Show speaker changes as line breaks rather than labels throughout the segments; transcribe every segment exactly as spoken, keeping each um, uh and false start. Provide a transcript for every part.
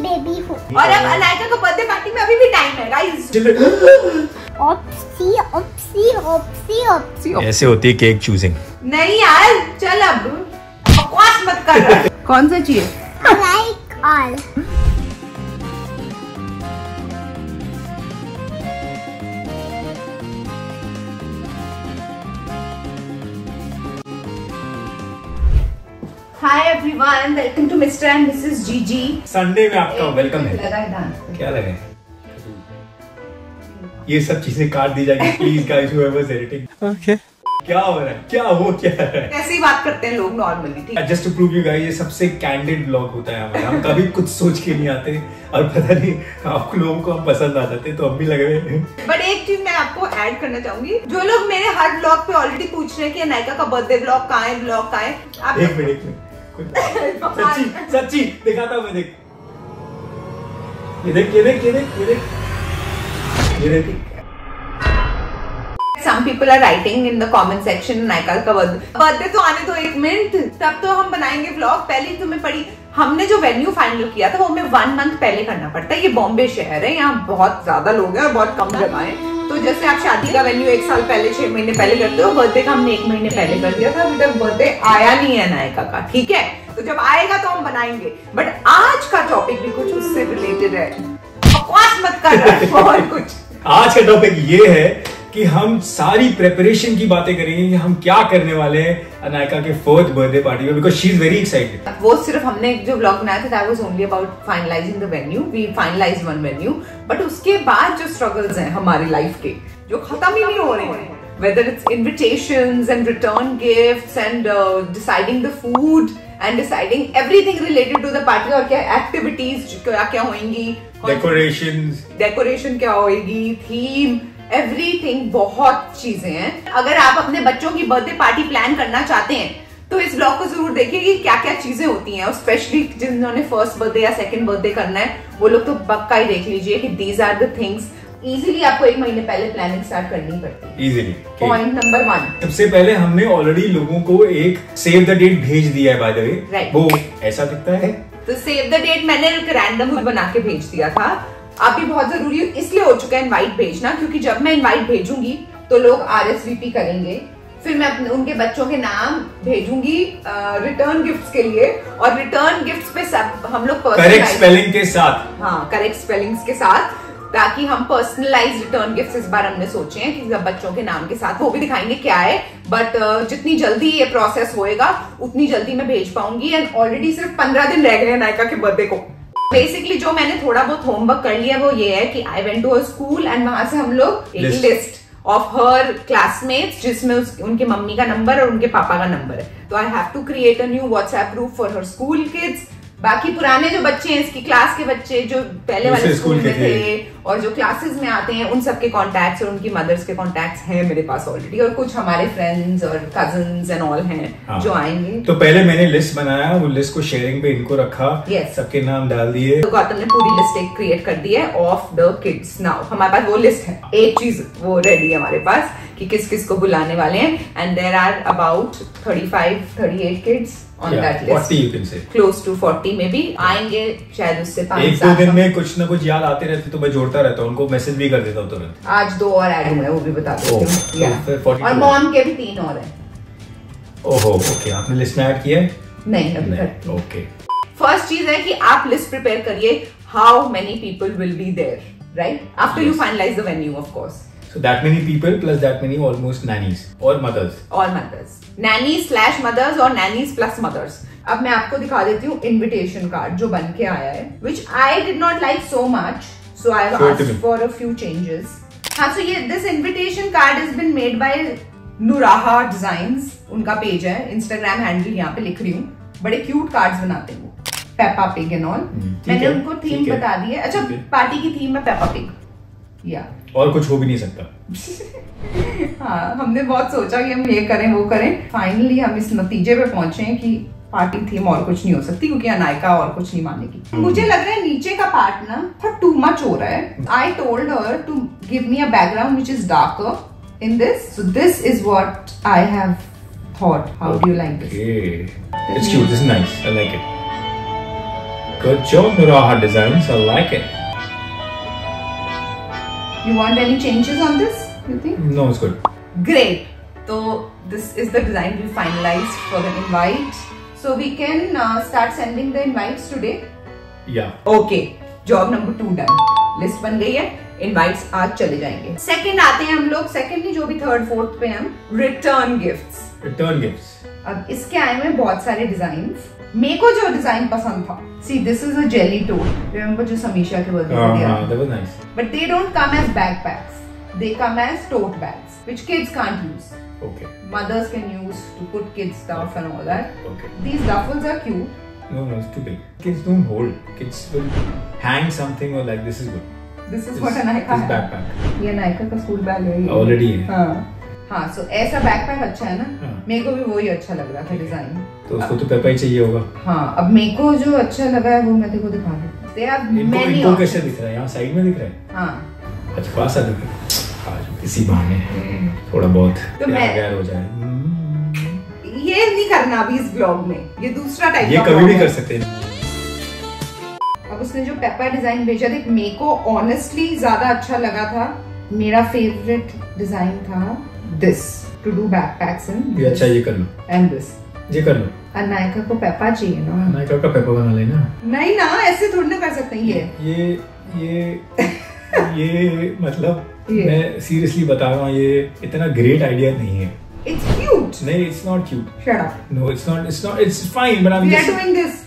Baby हूँ।
और अब अनायका का बर्थडे पार्टी में अभी भी टाइम है गाइस।
ऑप्सी ऑप्सी ऑप्सी ऑप्सी।
ऐसे होती है केक चूजिंग।
नहीं यार चल अब बकवास मत कर। कौन सा चाहिए?
Like all.
Hi everyone, welcome to Mister and Missus Gigi.
Sunday में आपका वेलकम है।
लगा है डांस।
क्या लगे? ये सब चीजें काट दी जाएगी please guys whoever's editing. Okay. क्या हो रहा है? क्या हो क्या रहा है?
ऐसे ही बात करते हैं लोग नॉर्मली, ठीक है?
Just to prove you guys, ये सबसे कैंडिड ब्लॉग होता है हमारा। हम कभी कुछ सोच के नहीं आते और पता नहीं आप लोगों को हम पसंद आ जाते तो हम भी लग रहे हैं।
बट एक चीज मैं आपको ऐड करना चाहूंगी, जो लोग मेरे हर ब्लॉग पे ऑलरेडी पूछ रहे हैं कि अनायका का बर्थडे ब्लॉग कहाँ है, ब्लॉग कहाँ है, आप
एक मिनट में सच्ची सच्ची दिखाता हूँ मैं। देख ये देख ये देख ये देख ये देख ये देख।
Some people are writing in the comment section Anaika का बर्थडे तो आने दो एक मिनट, तब तो हम बनाएंगे व्लॉग। पहले तुम्हें पड़ी, हमने जो वेन्यू फाइनल किया था वो हमें वन मंथ पहले करना पड़ता है। ये बॉम्बे शहर है, यहाँ बहुत ज्यादा लोग हैं और बहुत कम जगह है। तो जैसे आप शादी का वेन्यू एक साल पहले, छह महीने पहले करते हो, बर्थडे का हमने एक महीने पहले कर दिया था। अभी तक बर्थडे आया नहीं है अनायका का, ठीक है? तो जब आएगा तो हम बनाएंगे। बट आज का टॉपिक भी कुछ उससे रिलेटेड है, बकवास मत कर रहा है और कुछ।
आज का टॉपिक ये है कि हम सारी प्रेपरेशन की बातें करेंगे कि हम क्या करने वाले हैं अनायका के फोर्थ बर्थडे पार्टी में, because she is very excited.
वो सिर्फ हमने जो व्लॉग बनाया था that was only about finalising the venue. We finalise one venue, but उसके बाद जो स्ट्रगल्स हैं हमारी लाइफ के, जो खत्म ही नहीं हो रहे हैं, whether it's invitations and return gifts and uh, deciding the food and deciding everything related to the party, और क्या activities क्या क्या होंगी,
decorations
decoration क्या होगी, theme, एवरीथिंग, बहुत चीजें हैं। अगर आप अपने बच्चों की बर्थडे पार्टी प्लान करना चाहते हैं तो इस ब्लॉग को जरूर देखिए कि क्या क्या चीजें होती हैं। और स्पेशली जिन्होंने फर्स्ट बर्थडे या सेकंड बर्थडे करना है वो लोग तो पक्का ही देख लीजिए कि these are the things. Easily आपको एक महीने पहले प्लानिंग स्टार्ट करनी पड़ती है।
इजीली।
पॉइंट नंबर वन,
सबसे पहले हमने ऑलरेडी लोगों को एक सेव द डेट भेज दिया है बाय द वे।
राइट,
वो ऐसा दिखता है।
तो सेव द डेट मैंने एक रैंडम बना के भेज दिया था। अभी बहुत जरूरी इसलिए हो चुका है इनवाइट भेजना, क्योंकि जब मैं इनवाइट भेजूंगी तो लोग आरएसवीपी करेंगे, फिर मैं अपने उनके बच्चों के नाम भेजूंगी रिटर्न गिफ्ट्स के लिए, और रिटर्न गिफ्ट्स पे सब हम लोग
करेक्ट स्पेलिंग के साथ,
हाँ करेक्ट स्पेलिंग्स के साथ, ताकि हम पर्सनलाइज रिटर्न गिफ्ट्स इस बार हमने सोचे हैं कि बच्चों के नाम के साथ, वो भी दिखाएंगे क्या है। बट uh, जितनी जल्दी ये प्रोसेस होएगा उतनी जल्दी मैं भेज पाऊंगी। एंड ऑलरेडी सिर्फ पंद्रह दिन रह गए हैं नायका के बर्थडे को। बेसिकली जो मैंने थोड़ा बहुत होमवर्क कर लिया वो ये है कि I went to a school and वहां से हम लोग एक लिस्ट ऑफ हर क्लासमेट्स, जिसमें उनके मम्मी का नंबर और उनके पापा का नंबर है। तो I have to create a new WhatsApp group for her school kids. बाकी पुराने जो बच्चे हैं, इसकी क्लास के बच्चे जो पहले वाले स्कूल में थे और जो क्लासेस में आते हैं, उन सबके कॉन्टैक्ट्स और उनकी मदर्स के कॉन्टैक्ट्स हैं मेरे पास ऑलरेडी, और कुछ हमारे फ्रेंड्स और कजन्स एंड ऑल हैं। हाँ। जो आएंगे।
तो पहले मैंने लिस्ट बनाया, वो लिस्ट को शेयरिंग पे इनको रखा,
yes.
सबके नाम डाल दिए।
तो गौतम ने पूरी लिस्ट एक क्रिएट कर दी है ऑफ द किड्स। नाउ हमारे पास वो लिस्ट है, एक चीज वो रेडी है हमारे पास कि किस किस को बुलाने वाले हैं। And there are about thirty five thirty eight kids on yeah, that list.
forty you can say.
Close to forty maybe. आएंगे शायद उससे पांच
एक दो दिन में कुछ ना कुछ याद आते रहते तो मैं जोड़ता रहता हूँ, उनको मैसेज भी कर देता हूँ तुरंत।
आज दो और ऐड हुए हैं, वो भी बता देती हूँ।
तो
और मॉम के भी तीन और हैं।
ओहो ओके, आपने लिस्ट में ऐड किया है?
नहीं अभी करती हूँ।
ओके,
फर्स्ट चीज है कि आप लिस्ट प्रिपेयर करिए, how many people will be there, right? After you finalise the venue of course.
So that many people plus that many almost nannies or mothers.
Or mothers. Nannies slash mothers और nannies plus mothers. अब मैं आपको दिखा देती हूँ invitation card जो बन के आया है, which I did not like so much, so I have asked for a few changes. हाँ, so ये this invitation card has been made by Nuraha Designs, उनका पेज है, Instagram हैंडल यहाँ पे लिख रही हूँ। बड़े क्यूट कार्ड्स बनाते हैं वो, पेपा पिग एंड ऑल। मैंने उनको थीम बता दी है। अच्छा, पार्टी की थीम है पेपा पिग, या
और कुछ हो भी नहीं सकता।
हाँ, हमने बहुत सोचा कि हम ये करें वो करें, फाइनली हम इस नतीजे पे पहुंचे हैं कि पार्टी थीम और कुछ नहीं हो सकती, क्योंकि अनायका और कुछ नहीं मानेगी। मुझे लग रहा है नीचे का पार्ट ना थोड़ा टू मच हो रहा है। I told her to give me a background which is darker in this, so this is what I have thought. How do you like this?
Okay, it's cute. This is nice. I like it. Good job, Nuraha Designs. I like it.
You want any changes on this? You think?
No, it's good.
Great. So this is the design we finalized for the invite. So we can uh, start sending the invites today.
Yeah.
Okay. Job number two done. List बन गई है. Invites आज चले जाएंगे. Second आते हैं हम लोग. Second नहीं जो भी third fourth पे हम return gifts.
Return gifts.
अब इसके आए में बहुत सारे डिजाइन्स. मेरे को जो डिजाइन पसंद था. See, this is a jelly tote. Remember जो समीशा के बर्थडे पे दिया.
हाँ, that was nice.
But they don't come as backpacks. They come as tote bags, which kids can't use.
Okay.
Mothers can use to put kids stuff and all that.
Okay.
These duffels are cute.
No, no, it's too big. Kids don't hold. Kids will hang something or like this is good.
This is
This-
what Anaika
this
है.
backpack.
ये Anaika का school bag है. ये.
Already है.
हाँ. हाँ, so ऐसा backpack अच्छा है ना?
हाँ.
मेरे को भी वही अच्छा लग रहा था डिजाइन.
तो उसको तो पेपा ही चाहिए होगा.
हाँ, अब मेरे को जो अच्छा लगा है वो मैं तेरे को दिखा दूँ. There are
इनको
many
इनको
options.
कैसे दिख रहा है? यहाँ साइड में दिख रहा है.
हाँ.
अच्छा पास आ दिख रहा है. आज इसी बहाने थोड़ा बहुत
तो मैं-
प्यार हो जाए.
ये नहीं करना अभी इस ब्लॉग में. ये दूसरा टाइप
ये
का
कभी
vlog
भी
है.
कर सकते हैं.
अब उसने जो पेपर डिजाइन भेजा देख मेरे को ऑनेस्टली ज्यादा अच्छा लगा था. मेरा फेवरेट डिजाइन था this to do backpacks in.
ये अच्छा ये कर लो.
And this.
ये कर लो.
अनायका को पेपा चाहिए ना.
नायका का पेपर बना लेना.
नहीं ना ऐसे थोड़ी ना कर सकते हैं ये.
ये ये ये मतलब
ये.
मैं सीरियसली बता रहा हूँ ये इतना ग्रेट आइडिया नहीं है.
It's cute.
नहीं, it's not cute.
Shut up.
No, it's not. It's not. It's fine, but I'm
We are
just.
doing this.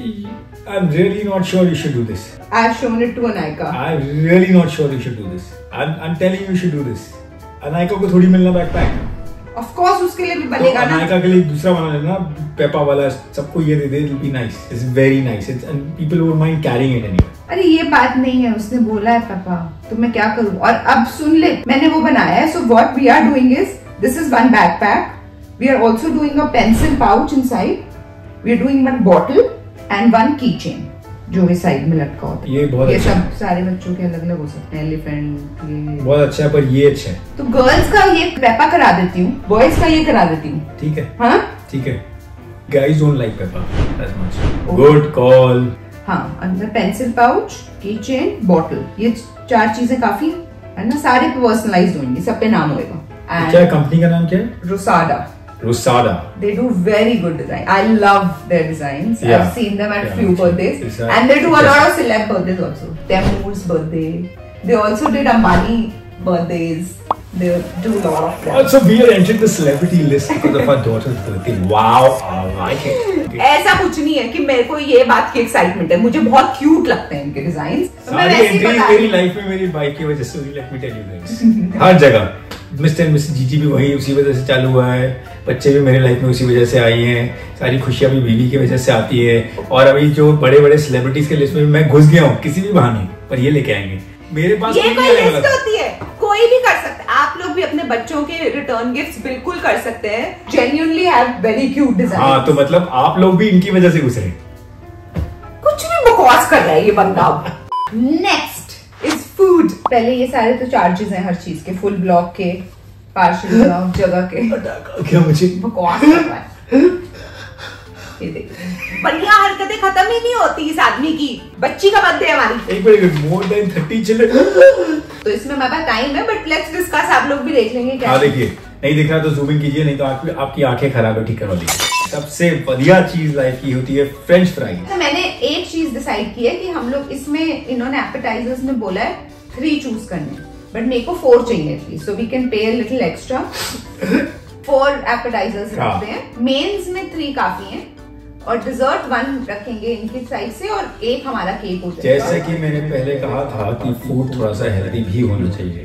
I'm really not sure you should do this.
I've shown it to Anaika.
I'm really not sure you should do this. I'm I'm telling you, you should do this. Anaika को थोड़ी मिलना backpack.
Of course उसके लिए भी
तो
बनेगा ना.
अनायका के लिए दूसरा बना लेना पेपा वाला. सबको ये दे दे. It'll be nice. It's very nice. It's and people won't mind carrying it anywhere.
अरे ये बात नहीं है. उसने बोला है पापा. तो मैं क्या करूँ? और अब सुन ले. मैंने वो बनाया है. So what we are doing is this is one backpack. We are also doing a pencil pouch inside. We are doing one bottle and one keychain. जो इस साइड में लटका होता है.
ये बहुत
ये
अच्छा
सब सारे बच्चों के अलग अलग हो सकते हैं. एलिफेंट ये.
बहुत अच्छा है पर ये अच्छा है.
तो गर्ल्स का ये पेपा करा देती हूँ. बॉयज का ये करा देती हूँ.
ठीक है.
हाँ
ठीक है. Guys don't like pepper as much. Good call.
हाँ अंदर पेंसिल पाउच, कीचेन, बॉटल. ये चार चीजें काफी है ना. सारे पर्सनलाइज्ड होंगे. सब पे नाम होगा.
क्या कंपनी का नाम क्या है?
Rusada.
Rusada.
They do very good design. I love their designs.
Yeah.
I've seen them at
Yeah,
few
it's-
birthdays,
it's a-
and they do a
yes.
lot of celeb birthdays also. Taimur's birthday. They also did Ambani birthdays. They do a lot of them.
Also, we are entering the celebrity list because of our daughter's birthday. Wow, I like it.
ऐसा कुछ नहीं है कि मेरे को ये बात की एक्साइटमेंट है. मुझे बहुत क्यूट लगते हैं इनके डिजाइन.
सारी एंट्रीज मेरी लाइफ में मेरी बाइक की वजह से हुई. Let me tell you guys. हर जगह मिस्टर एंड मिसेस जीजी भी वही उसी वजह से चालू हुआ है. बच्चे भी मेरे लाइफ में उसी वजह से आई हैं. सारी खुशियां भी बीवी की वजह से आती है. और अभी जो बड़े बड़े सेलिब्रिटीज के लिस्ट में मैं घुस गया हूँ किसी भी बहाने. पर ये लेके आएंगे. मेरे पास
ये
कोई
कोई
नहीं आने
लिस्ट
वाला.
होती है. कोई भी कर सकता है. आप लोग भी अपने बच्चों के रिटर्न गिफ्ट्स बिल्कुल कर सकते हैं. Genuinely have very cute design.
हाँ तो मतलब आप लोग भी इनकी वजह से घुस रहे.
कुछ भी बकवास कर रहा है ये बंदा. Next is food. पहले ये सारे तो चार्जेस हैं हर चीज के. फुल ब्लॉक के, पार्शियल ब्लॉक, जगह के.
क्या मुझे
बकवास कर रहा है. ये देखिए बढ़िया हरकतें खत्म ही नहीं होती इस आदमी की. बच्ची का बर्थडे है हमारी.
एक minute. More than thirty children.
तो इसमें हमारे पास टाइम है. But let's discuss. आप लोग भी देख लेंगे क्या.
हाँ देखिए. नहीं दिख रहा तो जूम इन कीजिए. नहीं तो आप, आपकी आंखें खराब है. ठीक करवा लीजिए. सबसे बढ़िया चीज लाइफ की होती है फ्रेंच फ्राइज.
तो मैंने एक चीज डिसाइड की है कि हम लोग इसमें इन्होंने एपेटाइजर्स में बोला है थ्री चूज करने. बट मेरे को फोर चाहिए at least. So we can pay a little extra. Four appetizers रखते हैं. मेन्स में थ्री काफी हैं. और डिजर्ट वन रखेंगे इनकी साइड से. और एक हमारा केक हो जाएगा.
जैसे कि मैंने पहले कहा था कि फूड थोड़ा सा हेल्दी भी होना चाहिए.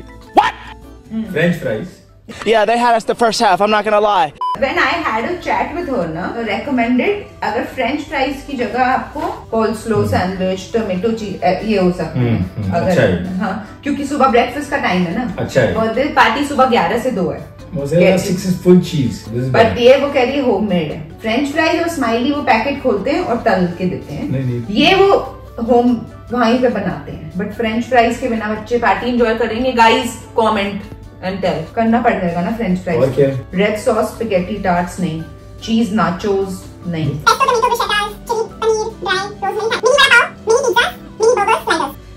French fries.
Yeah, they had us the first half, I'm not gonna lie.
When I had a chat with her ना, recommended अगर फ्रेंच फ्राइज की जगह आपको कोल्स्लो, सैंडविच, टोमेटो चीज ये हो सकते हैं. अगर
अच्छा है.
हाँ क्योंकि सुबह ब्रेकफास्ट का टाइम है ना.
अच्छा है.
बर्थडे पार्टी सुबह ग्यारह से दो है.
Mozzarella sticks is full cheese.
But ये वो कह रही है होममेड है. फ्रेंच फ्राइज और स्माइली वो पैकेट खोलते हैं और तल के देते हैं.
नहीं, नहीं.
ये वो होम वहीं पे बनाते हैं. बट फ्रेंच फ्राइज के बिना बच्चे पार्टी एंजॉय करेंगे. Guys comment and tell. करना पड़ जाएगा ना फ्रेंच फ्राइज.
और क्या?
रेड सॉस स्पैगेटी टार्ट्स नहीं. चीज नाचोस नहीं.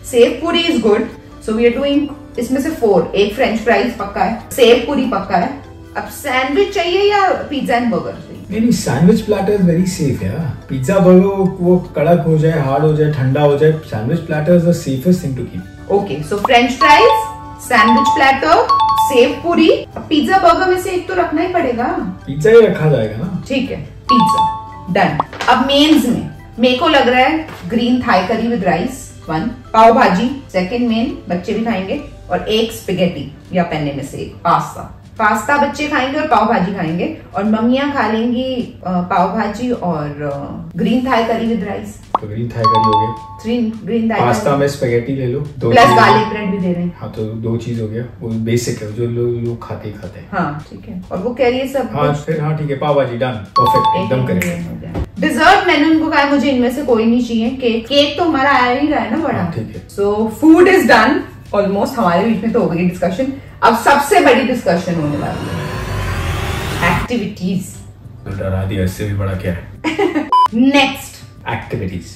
Sev puri is good, so we are doing इसमें से फोर। एक फ्रेंच फ्राइज पक्का है, सेव पूरी पक्का है। अब सैंडविच चाहिए या पिज्जा एंड बर्गर चाहिए?
नहीं, sandwich platter is very safe यार। पिज्जा बर्गर वो कड़क हो जाए, हार्ड हो जाए, ठंडा हो जाए, sandwich platter is the safest thing to keep.
Okay, so French fries, sandwich platter, sev puri. अब पिज्जा बर्गर में से एक तो रखना ही पड़ेगा।
पिज्जा ही रखा जाएगा ना।
ठीक है, पिज्जा डन। अब मेन्स में मेरे को लग रहा है green Thai curry with rice one, pav bhaji second main, बच्चे भी खाएंगे, और एक स्पेगेटी या पेने में से एक पास्ता। पास्ता बच्चे खाएंगे और पाव भाजी खाएंगे, और मम्मियां खा लेंगी पाव भाजी और green Thai curry with rice.
तो ग्रीन थाई करी हो गया,
थ्री ग्रीन थाई,
पास्ता में स्पेगेटी ले लो, दो
प्लस गार्लिक ब्रेड भी दे रहे हैं।
हाँ, तो दो चीज हो गया, वो बेसिक है जो लोग लो खाते ही खाते हैं।
हाँ ठीक है, और वो कह रही है सब।
हाँ फिर हाँ ठीक है, पाव भाजी डन, परफेक्ट, एकदम करेक्ट।
डिजर्ट मैंने उनको कहा मुझे इनमें से कोई नहीं चाहिए। केक केक तो हमारा आया ही रहा है ना बड़ा।
ठीक है,
so food is done almost. हमारे बीच में तो हो गई डिस्कशन। अब सबसे बड़ी डिस्कशन होने वाली है एक्टिविटीज।
डरा दिया, इससे भी बड़ा क्या है।
Next
activities.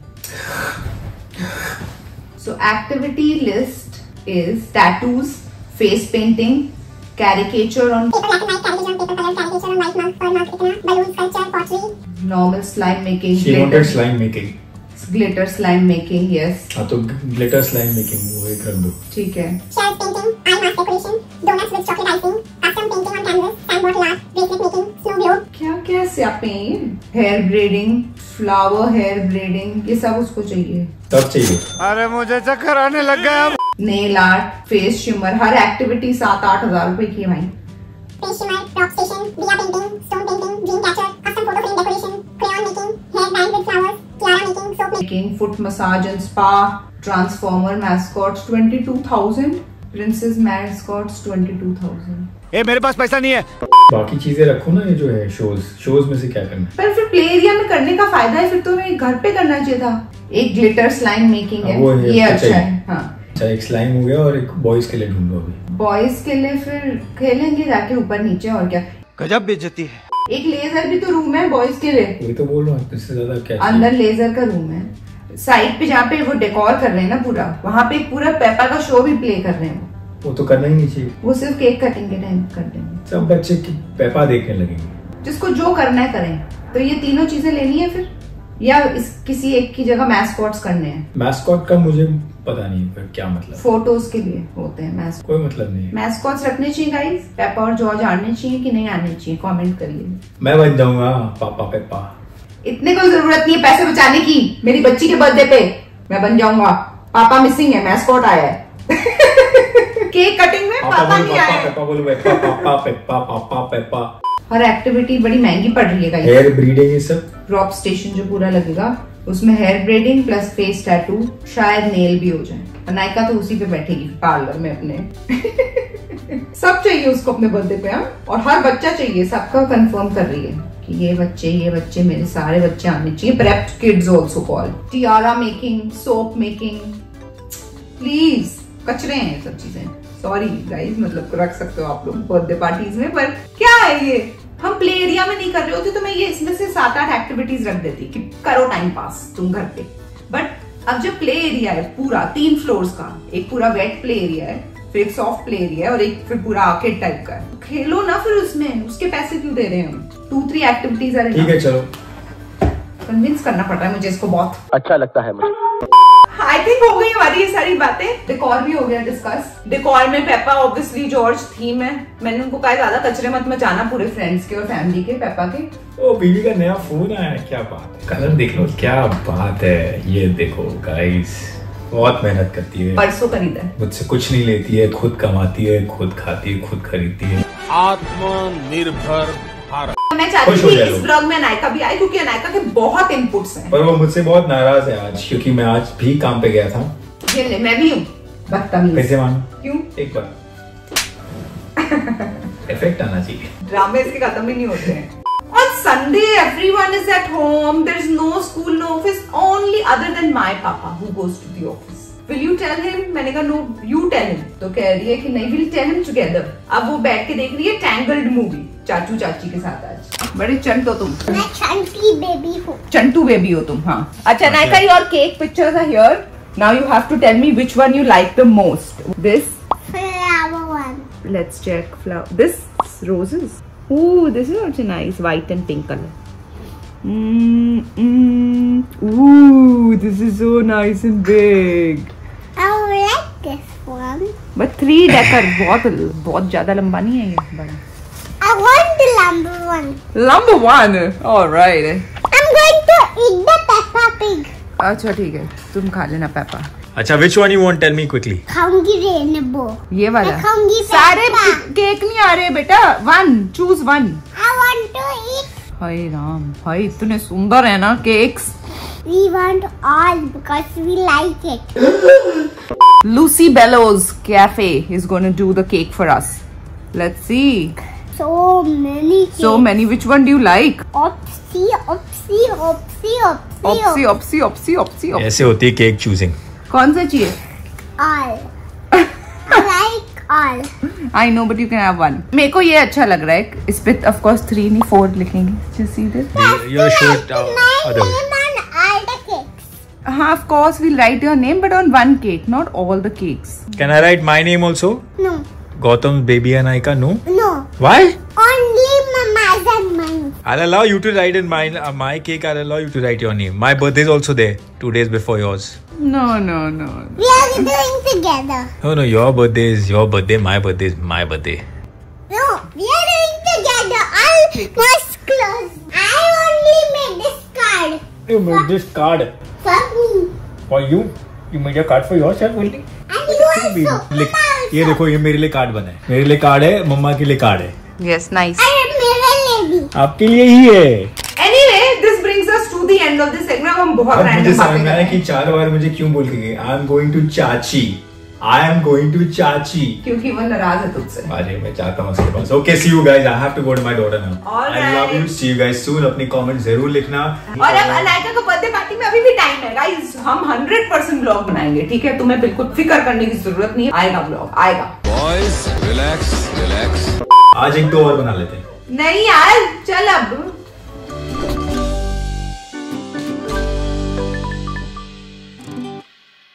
So activity list is tattoos, face painting, caricature on
paper, black and white caricature on paper, color caricature on white mug or mug itna, balloon sculpture, pottery,
normal slime making,
She wanted slime making.
glitter slime making, yes.
हाँ तो glitter slime making वो एक रख दो।
ठीक है।
shells painting, eye mask decoration, donuts with chocolate icing, custom painting on canvas, sand bottle art, bracelet making, snow globe.
क्या क्या स्यापेन, hair braiding, flower hair braiding, ये सब उसको चाहिए।
सब चाहिए।
अरे मुझे चक्कर आने लग गया।
नेल आर्ट, फेस शिमर, हर एक्टिविटी सात आठ हजार रुपए की है भाई।
Face shimmer, rock station, diya painting, stone painting, dream catcher, custom photo frame decoration, crayon making, hair band with flowers, tiara making, soap making.
Making foot massage and spa, transformer mascots twenty-two thousand, princess mascots twenty-two thousand.
ए मेरे पास पैसा नहीं है।
बाकी चीजें रखो ना, ये जो है शोज शोज में से क्या करना है।
पर फिर प्ले एरिया में करने का फायदा है, फिर तो मैं घर पे करना चाहिए था। एक ग्लिटर स्लाइम मेकिंग है,
वो है,
ये
तो
अच्छा
चाहिए।
है। हाँ
अच्छा, एक स्लाइम हो गया और एक बॉयज के लिए ढूंढो अभी।
बॉयज के लिए फिर खेलेंगे जाके ऊपर नीचे, और क्या।
गजब बेइज्जती है।
एक लेजर भी तो रूम है बॉयज के लिए।
वही तो बोल रहा हूँ, इससे ज्यादा क्या
अंदर लेजर का रूम है। साइड पे जहाँ पे वो डेकोर कर रहे हैं ना पूरा, वहाँ पे पूरा पेपा का शो भी प्ले कर रहे हैं।
वो तो करना ही नहीं चाहिए,
वो सिर्फ केक कटिंग के टाइम कर देंगे।
सब बच्चे की पेपा देखने लगेंगे।
जिसको जो करना है करें। तो ये तीनों चीजें लेनी है फिर, या इस किसी एक की जगह मैस्कॉट्स करने हैं।
मैस्कॉट का मुझे पता नहीं फिर क्या मतलब।
फोटोज के लिए होते हैं मैस्कॉट।
कोई मतलब नहीं है।
मैस्कॉट्स रखने चाहिए गाइस। पेपा और जॉर्ज आने चाहिए कि नहीं आने चाहिए, कमेंट करिए।
मैं बन जाऊंगा पापा पेपा।
इतने कोई जरूरत नहीं है पैसे बचाने की। मेरी बच्ची के बर्थडे पे मैं बन जाऊंगा। पापा मिसिंग है, मैस्कॉट आया है। केक कटिंग में पापा नहीं आया।
पेपा बोलो, पेपा पापा पेपा पापा पेपा।
हर एक्टिविटी बड़ी महंगी पड़ रही है गाइस।
हेयर ब्रीडिंग ये सब।
ड्रॉप स्टेशन जो पूरा लगेगा उसमें hair braiding plus face tattoo, शायद नेल भी हो जाए। अनायका तो उसी पे बैठेगी पार्लर में अपने। सब चाहिए उसको अपने बर्थडे पे। हाँ, और हर बच्चा चाहिए, सबका कंफर्म कर रही है कि ये बच्चे ये बच्चे मेरे सारे बच्चे आने चाहिए। Prepped kids also called. Tiara making, soap making, please. कचरे हैं सब चीजें, सॉरी गाइस, मतलब रख सकते हो आप लोग बर्थडे पार्टीज में, पर क्या है ये, हम प्ले एरिया में नहीं कर रहे होते तो मैं ये इसमें से सात आठ एक्टिविटीज रख देती कि करो टाइम पास तुम घर पे। बट अब जब प्ले एरिया है पूरा तीन फ्लोर्स का, एक पूरा वेट प्ले एरिया है, फिर एक सॉफ्ट प्ले एरिया है और एक फिर पूरा आर्केड टाइप का है, खेलो ना फिर उसमें, उसके पैसे क्यों दे रहे हैं हम। टू थ्री एक्टिविटीज है।
ठीक है चलो,
कन्विंस करना पड़ रहा है मुझे इसको बहुत।
अच्छा लगता है मुझे।
आई थिंक हो गई हमारी ये सारी बातें। डेकोर भी हो गया डिस्कस। डेकोर में पेपा ऑब्वियसली जॉर्ज थीम है। मैंने उनको कहा ज्यादा कचरे मत मचाना पूरे फ्रेंड्स के और फैमिली के, पेपा के।
ओ बीवी का नया फोन आया है, क्या बात है। कलर देख लो, क्या बात है। ये देखो गाइस, बहुत मेहनत करती है।
परसों खरीदा है।
मुझसे कुछ नहीं लेती है, खुद कमाती है, खुद खाती है, खुद खरीदती है।
आत्मनिर्भर भारत।
मैं चाहती थी इस ब्लॉग में अनायका भी आए क्योंकि अनायका के बहुत इनपुट्स हैं।
पर वो मुझसे बहुत नाराज है आज, क्योंकि मैं आज भी काम पे गया था।
ये ले, मैं भी हूँ बदतमीज।
कैसे मानो?
क्यों?
एक बार इफेक्ट आना चाहिए।
ड्रामे इसके खत्म ही नहीं होते हैं। On Sunday, everyone is at home. There is no school, no office. Only other than my papa who goes to the office. Will you tell him? मैंने कहा no, you tell him. तो कह रही है कि नहीं, we'll tell him together. अब वो बैठ के देख रही है Tangled movie चाचू चाची के साथ आज। बड़े चंट हो तुम।
मैं चंटी बेबी हूँ।
चंटू बेबी हो तुम। हाँ अच्छा, Naika, your cake pictures are here. Now you have to tell me which one you like the most. This?
Flower one.
Let's check. Flower. This roses. Ooh, this is also nice. White and pink color. Mm, mm. Ooh, this is so nice and big.
I like this one.
But three decker bottle. बहुत ज़्यादा लंबा नहीं है ये बड़ा.
I want the lumber one.
Number one. All right.
I'm going to eat the Peppa Pig.
अच्छा ठीक है, तुम खा लेना पेपा.
अच्छा, which one you want? Tell me quickly.
खाऊंगी रेनबो.
ये वाला.
मैं खाऊंगी
सारे
Peppa.
केक नहीं आ रहे बेटा. One, choose one.
I want to eat.
हाय राम, हाय इतने सुंदर है ना cakes.
We want all because we like it.
Lucy Bellows Cafe is going to do the cake for us. Let's see.
So many cakes.
So many. Which one do you like?
Opsy, opsy, opsy, opsy,
Opsy, opsy, opsy, opsy, opsy.
ऐसे होती है cake choosing.
कौन सा चाहिए?
All. I like all.
I know, but you can have one. मेरे को ये अच्छा लग रहा है. इस पे of course three नहीं four लिखेंगे. Just see this.
You show it uh,
My
other way.
name on all the cakes.
हाँ, of course we'll write your name, but on one cake, not all the cakes.
Can I write my name also?
No,
Gautam, baby and Aika? No.
no.
Why?
Only Mama's and mine.
I'll allow you to write in mine, uh, my cake. I'll allow you to write your name. My birthday is also there, two days before yours.
No, no, no.
We are doing together.
No, no, your birthday is your birthday. My birthday is my birthday.
No, we are doing together. All was close. I only made this card
You made this card
for me.
for you. You made a card for yourself only.
And you also.
लिख,
Mama
ये
also.
देखो, ये मेरे लिए card बना है. मेरे लिए कार्ड है, मम्मा के लिए कार्ड है.
Yes, nice.
And मेरे लिए भी.
आपके लिए ही है.
Anyway, this brings us to the end of this segment. अब हम बहुत
अब मुझे
random
समझ
बातें
में
कर
आया
रहे
कि
हैं.
चार बार मुझे क्यों बोल के गए. आई एम गोइंग टू चाची. आई एम गोइंग टू चाची.
क्योंकि वो नाराज है तुझसे.
अरे मैं चाहता हूँ उसके पास. Okay, see you guys. I have to go to my daughter now.
All
I love you.
right.
See you guys soon. अपनी कमेंट जरूर लिखना.
और अब अनायका का बर्थडे पार्टी में अभी भी टाइम है गाइस. हम हंड्रेड परसेंट ब्लॉग बनाएंगे. ठीक है, तुम्हें बिल्कुल फिक्र करने की जरूरत नहीं है. आएगा ब्लॉग, आएगा.
Boys, relax, relax.
आज एक दो और बना लेते हैं.
नहीं यार, चल अब.